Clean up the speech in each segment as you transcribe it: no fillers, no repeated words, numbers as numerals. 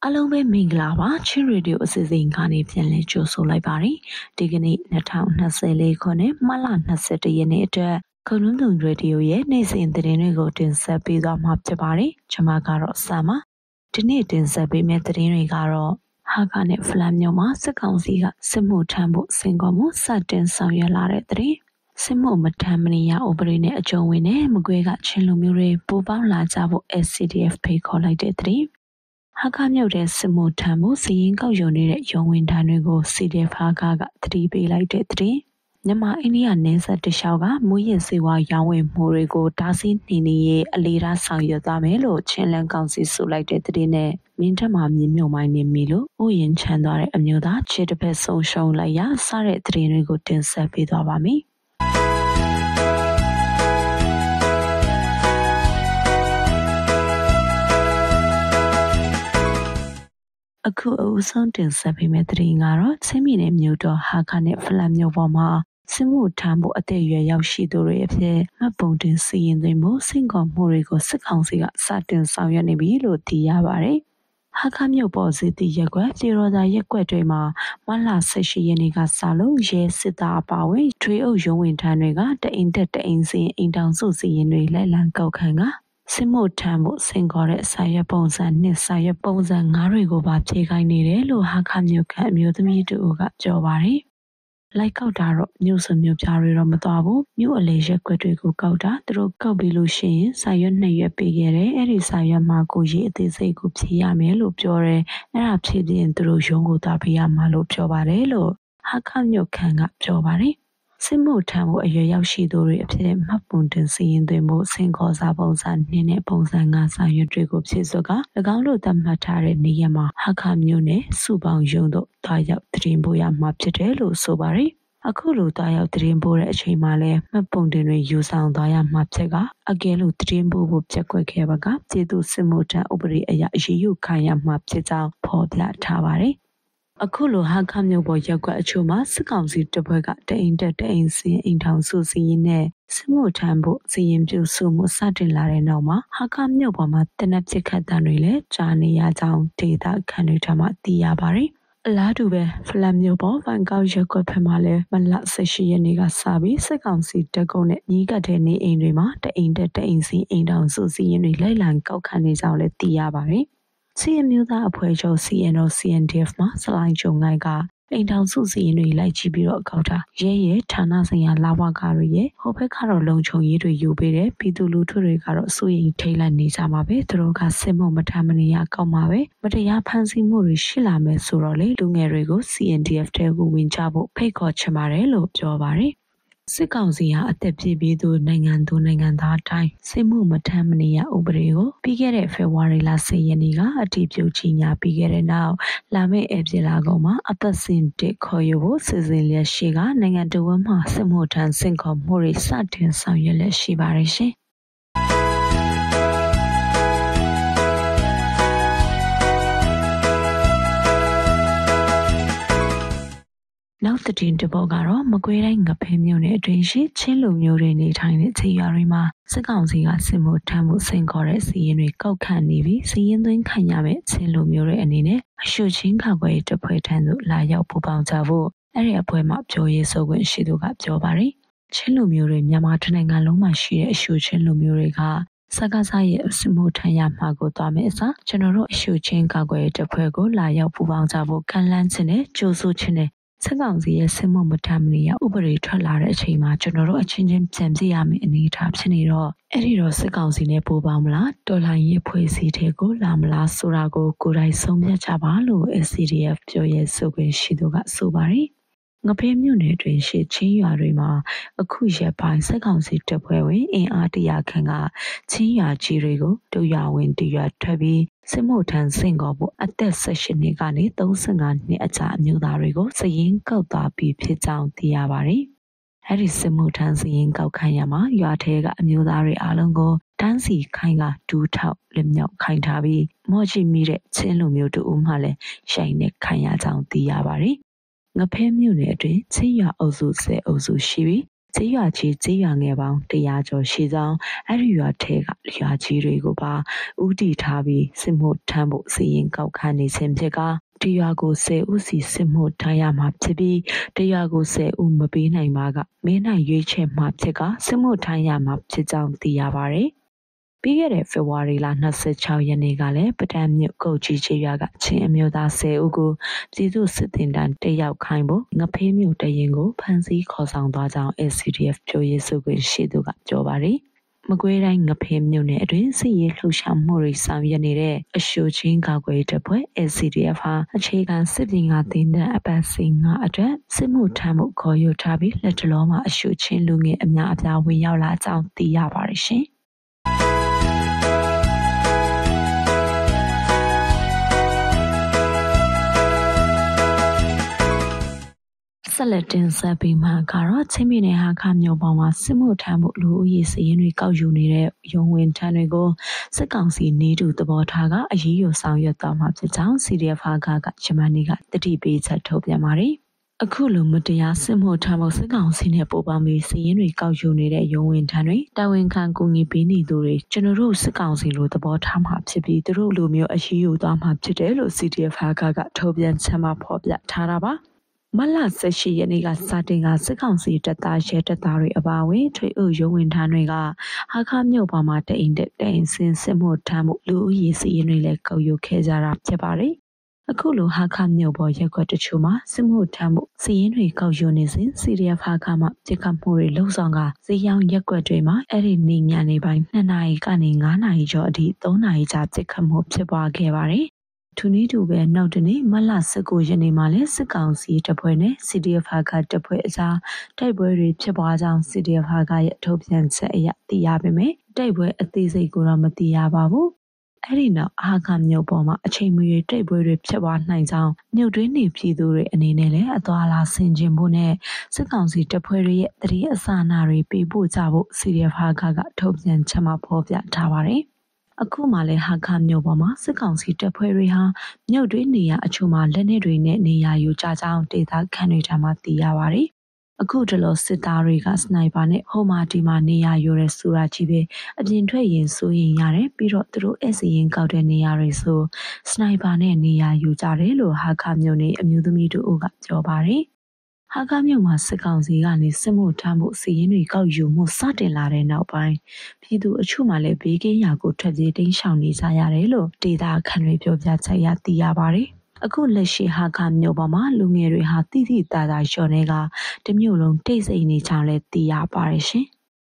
အားလုံးပဲမင်္ဂလာပါချင်းရေဒီယိုအစီအစဉ်ကနေပြန်လည်ကြိုဆိုလိုက်ပါတယ်ဒီကနေ့2024ခုနှစ်မလ21ရက်နေ့အတွက်ခုံလုံးတုံရေဒီယိုရဲ့နေ့စဉ်သတင်းတွေကိုတင်ဆက်ပေးသွားမှာဖြစ်ပါတယ်ကျွန်မကတော့ဆမ်ပါဒီနေ့တင်ဆက်ပေးမယ့်သတင်းတွေကတော့ဟာကာနဲ့ဖလန်မြို့မှာစစ်ကောင်စီကစစ်မှုထမ်းဖို့စင်ကောမှုစတင်ဆောင်ရွက်လာတဲ့သတင်းစစ်မှုမထမ်းမနေရဥပဒေနဲ့အကျုံးဝင်တဲ့မကွေးကချင်းလူမျိုးတွေပူပေါင်းလာကြဖို့ SCDF ဖိတ်ခေါ်လိုက်တဲ့သတင်းဟာကာမြို့တဲ့စစ်မှုထမ်းမှုစီရင်ကောက်ယူနေတဲ့ရုံဝင်ထမ်းတွေကို CDF ဟာကာကတတိပေးလိုက်တဲ့သတင်းမြန်မာအိန္ဒိယနယ်စပ်တလျှောက်ကမူရင်းစေဝါရောင်းဝယ်မှုတွေကိုတားဆီးနှိမ်နင်းရေးအလေးထားဆောင်ရွက်သွားမယ်လို့ချင်းလန်ကောင်စီဆိုလိုက်တဲ့သတင်းနဲ့မင်းထက်မှာမြင်းမြုံမိုင်းနေပြီလို့ဥယျာဉ်ချမ်းသွားတဲ့အမျိုးသားခြေတစ်ဖက်ဆုံးရှုံးလိုက်ရစတဲ့သတင်းတွေကိုတင်ဆက်ပေးသွားပါမယ်အခုအဦးဆုံးတင်ဆက်ပေးမယ့်သတင်းကတော့ချင်းပြည်နယ်မြို့တော်ဟာခါနဲ့ဖလန်မြို့ပေါ်မှာစစ်မှုထမ်းဖို့အသက်အရွယ်ရောက်ရှိသူတွေအဖြစ်မှတ်ပုံတင်စီရင်သွင်းမှုစင်ကောမှုတွေကိုစစ်ကောင်စီကစတင်ဆောင်ရွက်နေပြီလို့သိရပါတယ်။ဟာခါမြို့ပေါ်စီတီရက်ကွက်ပြည်တော်သာရက်ကွက်တွေမှာမလ18ရက်နေ့ကစလို့ရဲစစ်သားအပါအဝင်ထွေအုပ်ရုံးဝင်ထမ်းတွေကတအိမ်တက်တအိမ်စီအိမ်တောင်စုစီရင်တွေလက်လံကောက်ခံကစစ်မှုထမ်းဖို့စင်ခေါ်တဲ့စာရွက်ပုံစံနဲ့စာရွက်ပုံစံ9တွေကိုပါဖြည့်ခိုင်းနေတယ်လို့ဟာခမြို့ကအမျိုးသမီးတို့ကပြောပါတယ်။လိုက်ကောက်တာတော့မြို့စုံမြို့ပြားတွေတော့မသွားဘူး။မြို့အလေရက်ွက်တွေကိုကောက်တာသူတို့ကောက်ပြီးလို့ရှိရင်စာရွက်2ရွက်ပေးခဲ့တယ်။အဲ့ဒီစာရွက်မှာကိုရေးအသေးစိတ်ကိုဖြည့်ရမယ်လို့ပြောတယ်။အဲ့ဒါဖြည့်ပြီးရင်သူတို့ရုံးကိုသွားပေးရမှာလို့ပြောပါတယ်လို့ဟာခမြို့ခန့်ကပြောပါတယ်။စစ်မှုထမ်းဖို့အရွယ်ရောက်ရှိသူတွေအဖြစ်မှတ်ပုံတင်စီရင်သွင်းမှုစင်ခေါ်စာပုံစံ2နဲ့ပုံစံ5စာရွက်တွေကိုဖြည့်စွက်က၎င်းတို့သတ်မှတ်ထားတဲ့နေရာမှာဟာခမျိုးနဲ့စုပေါင်းရုံတို့တွားရောက်တရင်ပို့ရမှာဖြစ်တယ်လို့ဆိုပါတယ်။အခုလိုတွားရောက်တရင်ပို့တဲ့အချိန်မှာလည်းမှတ်ပုံတင်တွေယူဆောင်သွားရမှာဖြစ်ကအကယ်လို့တရင်ပို့ဖို့ပြက်ကွက်ခဲ့ပါကပြည်သူစစ်မှုထမ်းဥပဒေအရအရေးယူခံရမှာဖြစ်ကြောင်းဖော်ပြထားပါတယ်။အခုလိုဟာခမြို့ပေါ်ရက်ကွက်အချို့မှာစစ်ကောင်စီတပ်ဖွဲ့ကတအိမ်တက်တအိမ်စင်အိမ်ထောင်စုစီရင်နဲ့စစ်မှုထမ်းဖို့စီရင်ပြုစုမှုစတင်လာတဲ့နောက်မှာဟာခမြို့ပေါ်မှာတနက်ပစ်ခတ်တံတွေလည်းကြားနေရကြောင်းဒေသခံတွေထံမှသိရပါတယ်။အလားတူပဲဖလန်မြို့ပေါ်ဗန်ကောက်ရက်ကွက်ဖက်မှာလည်းမလ18ရက်နေ့ကစပြီးစစ်ကောင်စီတပ်ကုန်းနဲ့ညီးကပ်တဲ့နေအိမ်တွေမှာတအိမ်တက်တအိမ်စီအိမ်ထောင်စုစီရင်တွေလိုက်လံကောက်ခံနေကြောင်းလည်းသိရပါတယ်။စီအမျိုးသားအဖွဲ့ချုပ် CNO CNDF မှာစလိုင်းကျုံငိုင်းကအိမ်ထောင်စုစီရင်တွေလိုက်ကြည့်ပြီးတော့အကောက်တာရဲရဲ့ဌာနဆိုင်ရာလာဝကာတွေရဲ့ဟိုဘက်ကတော့လုံခြုံရေးတွေယူပေးတယ်ပြည်သူလူထုတွေကတော့စိုးရိမ်ထိတ်လန့်နေကြမှာပဲသူတို့ကစစ်မှုမထမ်းမနေရကောက်မှာပဲမတရားဖန်ဆီးမှုတွေရှိလာမယ်ဆိုတော့လေလူငယ်တွေကို CNDF တဲကိုဝင်ကြဖို့ဖိတ်ခေါ်ချင်ပါတယ်လို့ပြောပါတယ်စစ်ကောင်စီဟာအသက်ပြည့်ပြီးသူနိုင်ငံသူနိုင်ငံသားတိုင်းစစ်မှုမထမ်းမနေရဥပဒေကိုပြီးခဲ့တဲ့ဖေဖော်ဝါရီလ10ရက်နေ့ကအတည်ပြုကြီးညာပြီးခဲ့တဲ့နောက်လာမယ့်ဧပြီလကုန်မှာအသက်စဉ်တစ်ခေါ်ယူဖို့စီစဉ်လျက်ရှိကနိုင်ငံတော်ဝန်မှစစ်မှုထမ်းစင်ခေါ်မှုတွေစတင်ဆောင်ရွက်လျက်ရှိပါတယ်ရှင်နောက်သတင်းတစ်ပုဒ်ကတော့မကွေးတိုင်းငဖဲမြို့နယ်အတွင်းရှိချင်းလူမျိုးတွေနေထိုင်တဲ့ခြေရွာတွေမှာစစ်ကောင်စီကစစ်မှုထမ်းမှုစင်ခေါ်တဲ့စီရင်တွေကောက်ခံနေပြီးစီရင်သွင်းခံရမယ့်ချင်းလူမျိုးတွေအနေနဲ့အရှုချင်းကာကွယ်တပ်ဖွဲ့ထံသို့လာရောက်ပူးပေါင်းကြဖို့အဲ့ဒီအဖွဲ့မှပြောရေးဆိုခွင့်ရှိသူကပြောပါတယ်ချင်းလူမျိုးတွေမြန်မာတိုင်းနိုင်ငံလုံးမှာရှိတဲ့အရှုချင်းလူမျိုးတွေကစကားစားရဲ့စစ်မှုထမ်းရမှာကိုသွားမယ်အစားကျွန်တော်တို့အရှုချင်းကာကွယ်တပ်ဖွဲ့ကိုလာရောက်ပူးပေါင်းကြဖို့ခံလန်းခြင်းနဲ့ကြိုးဆိုခြင်းနဲ့စစ်ကောင်စီရဲ့စစ်မှုမထမ်းမနေရဥပဒေထွက်လာတဲ့အချိန်မှာကျွန်တော်တို့အချင်းချင်းပြန်ပြရမယ့်အနေအထားဖြစ်နေတော့အဲ့ဒီတော့စစ်ကောင်စီနဲ့ပူးပေါင်းမလားတော်လှန်ရေးဖွဲ့စည်းတဲ့ကိုလာမလားဆိုတာကိုကိုယ်တိုင်ဆုံးဖြတ်ကြပါလို့ SCDF ပြောရဲဆိုခွင့်ရှိသူကဆိုပါတယ်ငဖေးမြို့နယ်တွင်ရှိချင်းရွာတွေမှာအခုရက်ပိုင်းစစ်ကောင်စီတပ်ဖွဲ့ဝင်အင်အား100ခန့်ကချင်းရွာကြီးတွေကိုတူရွာဝင်တူရွာထွက်ပြီးစစ်မှုထမ်းစင်ကောဖို့အသက်18နှစ်ကနေ35နှစ်အကြာအမျိုးသားတွေကိုစရင်ကောက်သွားပြီးဖြစ်ကြောင်းသိရပါတယ်။အဲဒီစစ်မှုထမ်းစရင်ကောက်ခံရမှာရွာထဲကအမျိုးသားတွေအားလုံးကိုတန်းစီခိုင်းကဒူးထောက်လက်မြောက်ခိုင်းထားပြီးမော့ချီမိတဲ့ချင်းလူမျိုးတို့မှလည်းရှိုင်နဲ့ခံရကြောင်းသိရပါတယ်။ငဖဲမြို့နယ်အတွင်းချင်းရွာအုပ်စု10အုပ်စုရှိပြီးကျေးရွာကြီးကျေးရွာငယ်ပေါင်း100ကျော်ရှိကြောင်းအဲ့ဒီရွာထဲကရွာကြီးတွေကိုပါဥတီထားပြီးစစ်မှုထမ်းဖို့စီရင်ကောက်ခံနေခြင်းဖြစ်ကတရွာကို10ဦးစီစစ်မှုထမ်းရမှာဖြစ်ပြီးတရွာကို10ဦးမပေးနိုင်ပါကမင်းနိုင်ရွေးချယ်မှာဖြစ်ကစစ်မှုထမ်းရမှာဖြစ်ကြောင်းသိရပါတယ်ပြီးခဲ့တဲ့ဖေဖော်ဝါရီလ26ရက်နေ့ကလည်းပဒံမြို့ကုတ်ကြီးချေရွာကချင်းအမျိုးသား10ဦးကိုပြည်သူစစ်တင်တန်းတက်ရောက်ခိုင်းဖို့ငဖေးမြို့တရင်ကိုဖမ်းဆီးခေါ်ဆောင်သွားကြောင်း SCDF ပြောရေးဆိုခွင့်ရှိသူကပြောပါတယ်မကွေးတိုင်းငဖေးမြို့နယ်အတွင်းစစ်ရေးလှုပ်ရှားမှုတွေဆောင်ရွက်နေတဲ့အရှိုချင်းကာကွယ်တပ်ဖွဲ့ SCDF ဟာအခြေခံစစ်ပညာသင်တန်းအပတ်စဉ်9အတွက်စစ်မှုထမ်းမှုခေါ်ယူထားပြီးလက်တလုံးမှာအရှိုချင်းလူငယ်အများအပြားဝင်ရောက်လာကြောင်းသိရပါတယ်ရှင်ဆက်လက်တင်ဆက်ပြီးမှကတော့ချင်းပြည်နယ်ဟာခမြို့ပေါ်မှာစစ်မှုထမ်းမှုလူဦးရေစည်ရင်းတွေကောက်ယူနေတဲ့ရုံဝင်ထမ်းတွေကိုစစ်ကောင်စီနေတူသဘောထားကအရေးယူဆောင်ရွက်သွားမှာဖြစ်ကြောင်း CDF ကဂျမနီကတတိပေးချက်ထုတ်ပြန်ပါတယ်။အခုလိုမတရားစစ်မှုထမ်းမှုစစ်ကောင်စီနဲ့ပူးပေါင်းပြီးစည်ရင်းတွေကောက်ယူနေတဲ့ရုံဝင်ထမ်းတွေတာဝန်ခံကူညီပေးနေသူတွေကျွန်တော်တို့စစ်ကောင်စီလိုသဘောထားမှာဖြစ်ပြီးသူတို့လိုမျိုးအရေးယူသွားမှာဖြစ်တယ်လို့ CDF ကထုတ်ပြန်ချက်မှာဖော်ပြထားတာပါ။မလ18ရက်နေ့ကစတင်ကစစ်ကောင်စီတပ်သားရဲတပ်သားတွေအပါအဝင်ထွေအုပ်ရုံးဝင်ထမ်းတွေကဟာခမြို့ပေါ်မှာတအိမ်စင်စစ်မှုထမ်းမှုလူဦးရေစီးရင်တွေလည်းကောက်ယူခဲ့ကြတာဖြစ်ပါတယ်။အခုလိုဟာခမြို့ပေါ်ရက်ွက်တချို့မှာစစ်မှုထမ်းမှုစီးရင်တွေကောက်ယူနေစဉ် CDF ဟာခမှာပြစ်ခတ်မှုတွေလှုံ့ဆော်ကဈေးရောင်းရက်ွက်တွေမှာအဲ့ဒီနေ့ညနေပိုင်း2နာရီကနေ9နာရီကျော်အထိ3နာရီကြာပြစ်ခတ်မှုဖြစ်ပွားခဲ့ပါတယ်။ထူနီးတူပဲနောက်တနေ့မလ19ရက်နေ့မှာလည်းစစ်ကောင်စီတပ်ဖွဲ့နဲ့ CDF ကတပ်ဖွဲ့အကြားတိုက်ပွဲတွေဖြစ်ပွားကြောင်း CDF ကရဲ့ထုတ်ပြန်ချက်အရသိရပေမဲ့တိုက်ပွဲအသေးစိတ်ကိုတော့မသိရပါဘူး။အဲ့ဒီနောက်အာခမြို့ပေါ်မှာအချိန်မရွေးတိုက်ပွဲတွေဖြစ်ပွားနိုင်ကြောင်းမြို့တွင်းနေပြည်သူတွေအနေနဲ့လည်းအသွာလာဆင်ခြင်ဖို့နဲ့စစ်ကောင်စီတပ်ဖွဲ့တွေရဲ့တတိအစနာတွေပေးပို့ကြဖို့ CDF ကထုတ်ပြန်ချက်မှာဖော်ပြထားပါတယ်။အခုမှလည်းဟာခမြို့ပေါ်မှာစစ်ကောင်စီတပ်ဖွဲ့တွေဟာမြို့တွင်းနေရာအချို့မှာလက်နက်တွေနဲ့နေရာယူကြကြောင်းဒေသခံတွေထံမှသိရပါတယ်။အခုတလို့စစ်သားတွေကစနိုက်ပါနဲ့ဟိုမာဒီမှာနေရာယူရဲဆိုတာကြီးပဲအပြင်ထွက်ရင်စိုးရင်ရတယ်ပြီးတော့သူတို့အစီရင်ကောက်တဲ့နေရာတွေဆိုစနိုက်ပါနဲ့နေရာယူကြတယ်လို့ဟာခမြို့နယ်အမျိုးသမီးတို့ကပြောပါတယ်။ဟာကမြို့မှာစစ်ကောင်စီကနေစစ်မှုထမ်းမှုစီရင်တွေကောက်ယူမှုစတင်လာတဲ့နောက်ပိုင်းပြည်သူအချို့မှလည်းဘေးကင်းရာကိုထွက်ပြေးတိမ်းရှောင်နေကြရတယ်လို့ဒေသခံတွေပြောပြချက်ရသိရပါတယ်။အခုလက်ရှိဟာကမြို့ပေါ်မှာလူငယ်တွေဟာတိတိတသာလျှော်နေကတမျိုးလုံးတိတ်ဆိတ်နေကြလဲသိရပါတယ်ရှင်။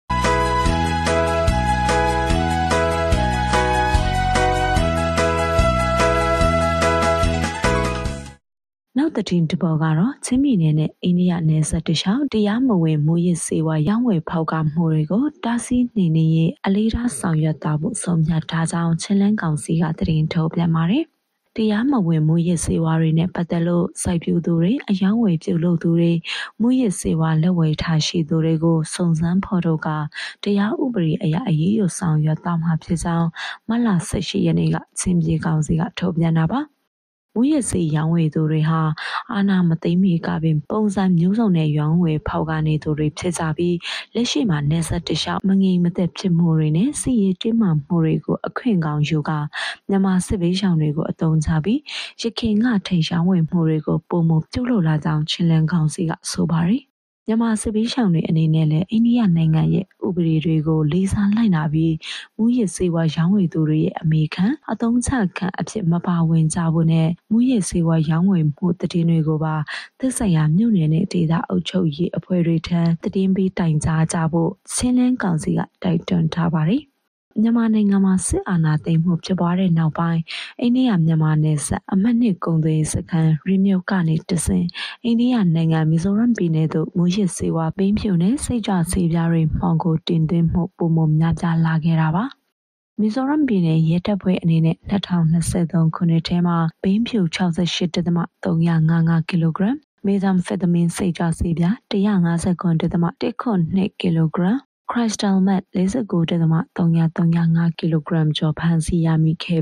နောက်တတင်တပေါ်ကတော့ချင်းပြည်နယ်နဲ့အိန္ဒိယနယ်စပ်တလျှောက်တရားမဝင်မူရစ်စေဝါရောင်းဝယ်ဖောက်ကမှုတွေကိုတားဆီးနှိမ်နင်းရေးအလေးထားဆောင်ရွက်သွားဖို့ဆုံးဖြတ်ထားကြောင်းချင်းလန်းကောင်စီကတင်ထုတ်ပြန်ပါတယ်။တရားမဝင်မူရစ်စေဝါတွေနဲ့ပတ်သက်လို့စိုက်ပျိုးသူတွေအယောင်းဝယ်ပြုလုပ်သူတွေမူရစ်စေဝါလက်ဝယ်ထားရှိသူတွေကိုစုံစမ်းဖော်ထုတ်ကတရားဥပဒေအရအရေးယူဆောင်ရွက်သွားမှာဖြစ်ကြောင်းမလ18ရက်နေ့ကချင်းပြည်ကောင်စီကထုတ်ပြန်တာပါ။မူရစ်စေရောင်းဝယ်သူတွေဟာအာဏာမသိမ်းမီကပင်ပုံစံမျိုးစုံနဲ့ရောင်းဝယ်ဖောက်ကနေသူတွေဖြစ်ကြပြီးလက်ရှိမှာနေဆက်တလျှောက်မငြိမ်မသက်ဖြစ်မှုတွေနဲ့စီရေးတင်းမာမှုတွေကိုအခွင့်ကောင်းယူကမြန်မာစစ်ဘေးရှောင်တွေကိုအသုံးချပြီးရခိုင်ကထိန်ရောင်းဝယ်မှုတွေကိုပုံမပြုတ်လို့လာကြောင်းချင်းလန်းကောင်စီကဆိုပါတယ်မြန်မာစစ်ဘေးရှောင်တွေအနေနဲ့လည်းအိန္ဒိယနိုင်ငံရဲ့ဥပဒေတွေကိုလေးစားလိုက်နာပြီးမူရစ်စေဝါရောင်းဝယ်သူတွေရဲ့အမေခံအသုံးချခံအဖြစ်မပါဝင်ကြဖို့နဲ့မူရစ်စေဝါရောင်းဝယ်မှုတည်င်းတွေကိုပါသက်ဆိုင်ရာမြို့နယ်နဲ့ဒေသအုပ်ချုပ်ရေးအဖွဲ့တွေထံတည်င်းပေးတိုင်ကြားကြဖို့ချင်းလန်းကောင်စီကတိုက်တွန်းထားပါတယ်မြန်မာနိုင်ငံမှာစစ်အာဏာသိမ်းမှုဖြစ်ပွားတဲ့နောက်ပိုင်းအိန္ဒိယမြန်မာနယ်စပ်အမှတ်2ကုန်သွယ်စခန်းရီမြို့ကနေတဆင့်အိန္ဒိယနိုင်ငံမီဇိုရမ်ပြည်နယ်သို့မူရစ်စေဝါပိန်းဖြူနဲ့စိတ်ကြွဆေးပြားတွေမှောင်ခိုတင်သွင်းမှုပုံမှန်များပြားလာခဲ့တာပါမီဇိုရမ်ပြည်နယ်ရဲတပ်ဖွဲ့အနေနဲ့2023ခုနှစ်ထဲမှာပိန်းဖြူ 68.355 ကီလိုဂရမ်မေသမ်ဖက်တမင်းစိတ်ကြွဆေးပြား 159.192 ကီလိုဂရမ်ခရစ်စတယ်မတ် 49.335 ကီလိုဂရမ်ကျော်ဖမ်းဆီးရမိခဲ့ပြီး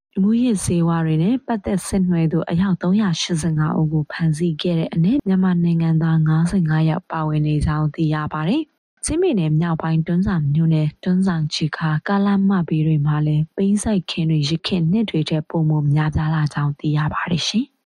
မူရစ်စေဝါတွေနဲ့ပတ်သက်ဆက်နွယ်သူအယောက်385ဦးကိုဖမ်းဆီးခဲ့တဲ့အနက်မြန်မာနိုင်ငံသား55ယောက်ပါဝင်နေကြောင်းသိရပါတယ်။ချင်းပြည်နယ်မြောက်ပိုင်းတွန်းဆောင်မြို့နယ်တွန်းဆောင်ချီခါကာလမဘီတွေမှာလည်းပိန်းဆိုင်ခင်းတွေရခင်နှစ်တွေထက်ပိုမိုများပြားလာကြောင်းသိရပါတယ်ရှင်။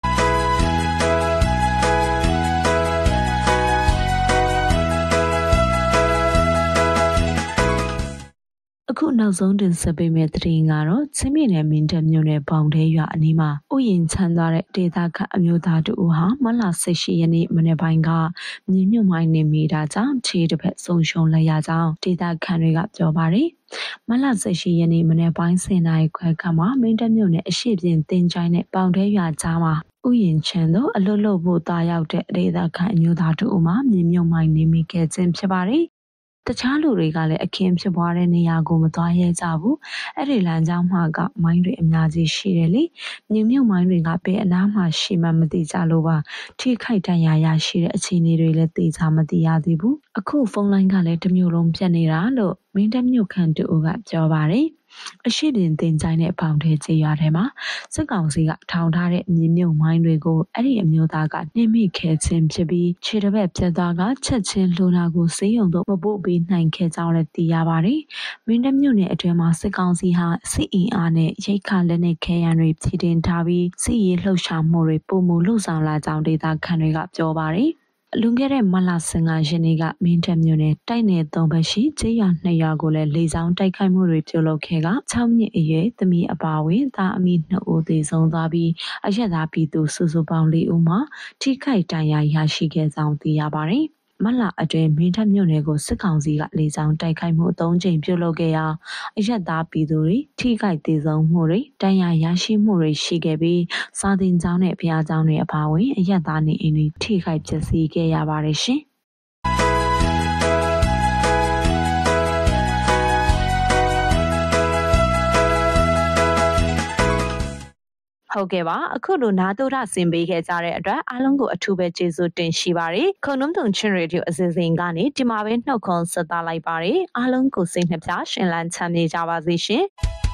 အခုနောက်ဆုံးတင်ဆက်ပေးမယ့်သတင်းကတော့ချင်းပြည်နယ်မင်းတပ်မြို့နယ်ဘောင်ထဲရွာအနီးမှာဥယျာဉ်ချမ်းသွားတဲ့ဒေသခံအမျိုးသားတူဟာမလ18ရက်နေ့မနေ့ပိုင်းကမြေမြုပ်မိုင်းနေမိတာကြောင့်ခြေတစ်ဖက်ဆုံးရှုံးလိုက်ရကြောင်းဒေသခံတွေကပြောပါတယ်မလ18ရက်နေ့မနေ့ပိုင်း10နာရီခွဲခန့်မှာမင်းတပ်မြို့နယ်အရှိပြင်တင်ချိုင်းနဲ့ပေါင်ထဲရွာကြားမှာဥယျာဉ်ချမ်းသောအလွတ်လို့ဖို့တာရောက်တဲ့ဒေသခံအမျိုးသားတူမှာမြေမြုပ်မိုင်းနေမိခဲ့ခြင်းဖြစ်ပါတယ်တခြားလူတွေကလည်းအခင်းဖြစ်ပွားတဲ့နေရာကိုမသွားရဲကြဘူးအဲ့ဒီလမ်းကြောင်းမှာကမိုင်းတွေအများကြီးရှိတယ်လေမြေမြုပ်မိုင်းတွေကဘယ်အနားမှာရှိမှမသိကြလို့ပါထိခိုက်ဒဏ်ရာရရှိတဲ့အခြေအနေတွေလည်းသိကြမသိရသေးဘူးအခုဖုန်းလိုင်းကလည်းတစ်မျိုးလုံးပြတ်နေတာလို့မင်းတပ်မြို့ခံတူကပြောပါတယ်အရှိပြင်တင်ချိုင်းနဲ့ပေါင်ထဲကျေးရွာထဲမှာစစ်ကောင်စီကထောင်ထားတဲ့မြေမြုပ်မိုင်းတွေကိုအဲ့ဒီအမျိုးသားကနှိမ့်မိခဲ့ခြင်းဖြစ်ပြီးခြေတစ်ဘက်ပြတ်သွားကချက်ချင်းလှူနာကိုစေးရုံသို့မပို့ပေးနိုင်ခဲ့ကြောင်းလည်းသိရပါတယ်။မင်းတပ်မြို့နယ်အတွင်းမှာစစ်ကောင်စီဟာစစ်အင်အားနဲ့ရိတ်ခါလက်နက်ခဲယမ်းတွေပြည်တင်ထားပြီးစစ်ရေးလှုပ်ရှားမှုတွေပုံမှုလှုပ်ဆောင်လာကြောင်းဒေသခံတွေကပြောပါတယ်။လွန်ခဲ့တဲ့မလ15ရက်နေ့ကမင်းတပ်မြို့နယ်တိုက်နယ်3ဘက်ရှိကျေးရွာ2ရွာကိုလည်းလေကြောင်းတိုက်ခိုက်မှုတွေပြုလုပ်ခဲ့က6နှစ်အရွယ်သမီးအပါအဝင်သားအမိ2ဦးသေဆုံးသွားပြီးအရက်သားပြည်သူစုစုပေါင်း4ဦးမှာထိခိုက်ဒဏ်ရာရရှိခဲ့ကြောင်းသိရပါတယ်။မလအတွင်းမင်းတပ်မြို့နယ်ကိုစစ်ကောင်စီကလေကြောင်းတိုက်ခိုက်မှု3ကြိမ်ပြုလုပ်ခဲ့ရာအရက်သားပြည်သူတွေထိခိုက်သေးဆုံးမှုတွေဒဏ်ရာရရှိမှုတွေရှိခဲ့ပြီးစာသင်ကျောင်းနဲ့ဘုရားကျောင်းတွေအပါအဝင်အရက်သားနေအိမ်တွေထိခိုက်ပျက်စီးခဲ့ရပါတယ်ရှင်။ဟုတ်ကဲ့ပါအခုလိုနာတူရဆင်ပေးခဲ့ကြတဲ့အတွက်အားလုံးကိုအထူးပဲကျေးဇူးတင်ရှိပါတယ်ခုံနှုံတုံချင်းရေဒီယိုအစီအစဉ်ကနေဒီမှာပဲနှုတ်ခွန်းဆက်သလိုက်ပါတယ်အားလုံးကိုစိတ်နှပြရှင်လန်းချမ်းမြေကြပါစေရှင်